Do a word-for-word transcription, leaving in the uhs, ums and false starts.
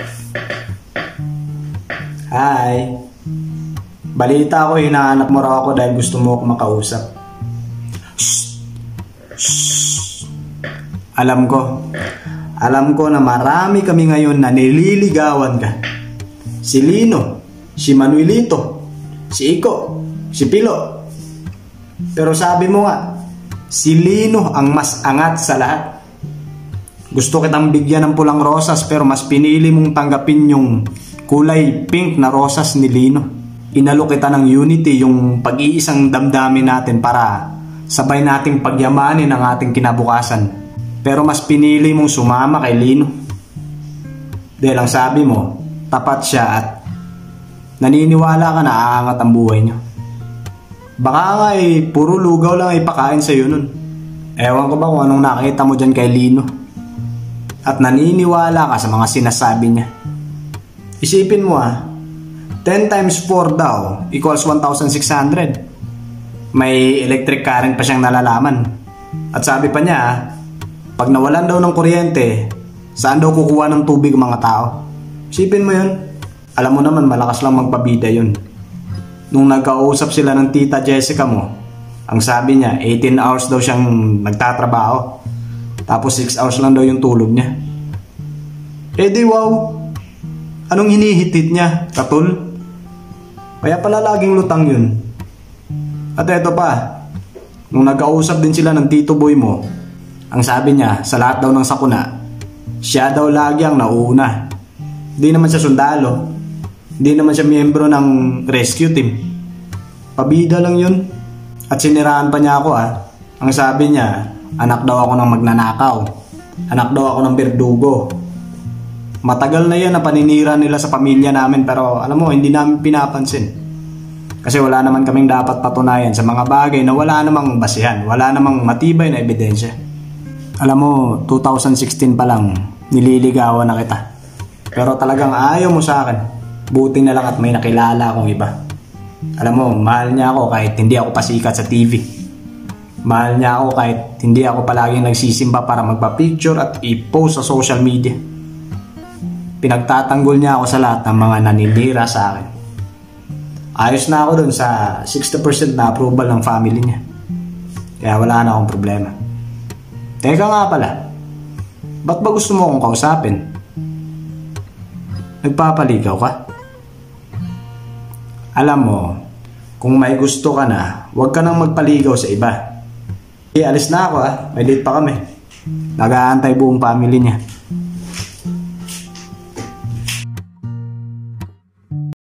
Hi. Balita ko, hinahanap mo raw ako dahil gusto mo ako makausap. Shh. Shh. Alam ko. Alam ko na marami kami ngayon na nililigawan ka. Si Lino, si Manuelito, si Iko, si Pilo. Pero sabi mo nga, si Lino ang mas angat sa lahat. Gusto kitang bigyan ng pulang rosas pero mas pinili mong tanggapin yung kulay pink na rosas ni Lino. Inalok kita ng unity, yung pag-iisang damdamin natin para sabay nating pagyamanin ang ating kinabukasan. Pero mas pinili mong sumama kay Lino. Dahil ang sabi mo, tapat siya at naniniwala ka na aangat ang buhay niyo. Baka nga eh, puro lugaw lang ipakain sa'yo nun. Ewan ko ba kung anong nakita mo dyan kay Lino. At naniniwala ka sa mga sinasabi niya. Isipin mo ah, ten times four daw equals one thousand six hundred. May electric current pa siyang nalalaman. At sabi pa niya ah, pag nawalan daw ng kuryente, saan daw kukuha ng tubig ang mga tao? Isipin mo yun. Alam mo naman, malakas lang magpabida yun. Nung nagkausap sila ng tita Jessica mo, ang sabi niya, eighteen hours daw siyang nagtatrabaho. Tapos six hours lang daw yung tulog niya. Eh di wow, anong hinihitit niya, katul? Kaya pala laging lutang yun. At eto pa, nung nagkausap din sila ng tito boy mo, ang sabi niya, sa lahat daw ng sakuna, siya daw lagi ang nauuna. Hindi naman siya sundalo. Hindi naman siya miyembro ng rescue team. Pabida lang yun. At siniraan pa niya ako ah. Ang sabi niya, anak daw ako ng magnanakaw. Anak daw ako ng berdugo. Matagal na yan na paninira nila sa pamilya namin pero alam mo, hindi namin pinapansin. Kasi wala naman kaming dapat patunayan sa mga bagay na wala namang basihan. Wala namang matibay na ebidensya. Alam mo, two thousand sixteen pa lang, nililigawan na kita. Pero talagang ayaw mo sa akin. Buti na lang at may nakilala akong iba. Alam mo, mahal niya ako kahit hindi ako pasikat sa T V. Mahal niya ako kahit hindi ako palaging nagsisimba para magpa-picture at i-post sa social media. Pinagtatanggol niya ako sa lahat ng mga naninira sa akin. Ayos na ako dun sa sixty percent na approval ng family niya. Kaya wala na akong problema. Teka nga pala, ba't ba gusto mo akong kausapin? Nagpapaligaw ka? Alam mo, kung may gusto ka na, huwag ka nang magpaligaw sa iba. Eh, alis na ako ah, may date pa kami. Nag-aantay buong family niya.